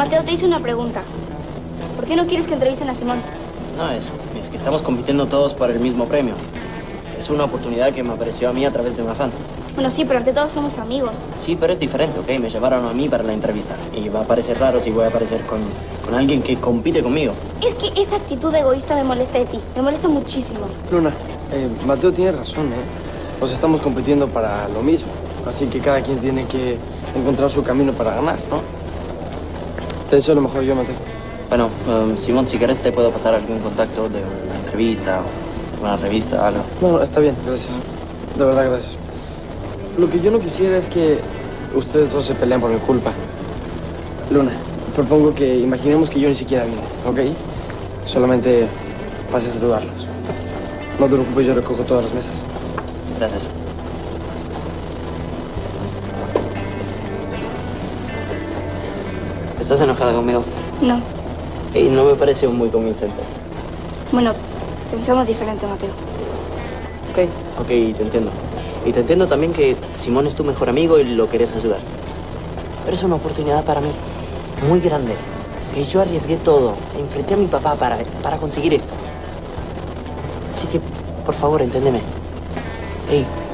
Mateo, te hice una pregunta. ¿Por qué no quieres que entrevisten a Simón? No, es que estamos compitiendo todos por el mismo premio. Es una oportunidad que me apareció a mí a través de una fan. Bueno, sí, pero ante todo somos amigos. Sí, pero es diferente, ¿ok? Me llamaron a mí para la entrevista. Y va a parecer raro si voy a aparecer con alguien que compite conmigo. Es que esa actitud egoísta me molesta de ti. Me molesta muchísimo. Luna, Mateo tiene razón, ¿eh? Pues estamos compitiendo para lo mismo. Así que cada quien tiene que encontrar su camino para ganar, ¿no? Te deseo lo mejor yo, Mateo. Bueno, Simón, si quieres te puedo pasar algún contacto de una entrevista o una revista, algo. No, está bien, gracias. De verdad, gracias. Lo que yo no quisiera es que ustedes dos se peleen por mi culpa. Luna, propongo que imaginemos que yo ni siquiera vine, ¿ok? Solamente pase a saludarlos. No te preocupes, yo recojo todas las mesas. Gracias. ¿Estás enojada conmigo? No. Y no me pareció muy convincente. Bueno, pensamos diferente, Mateo. Ok, te entiendo. Y te entiendo también que Simón es tu mejor amigo y lo querés ayudar. Pero es una oportunidad para mí, muy grande. Que yo arriesgué todo, enfrenté a mi papá para conseguir esto. Así que, por favor, enténdeme. Hey,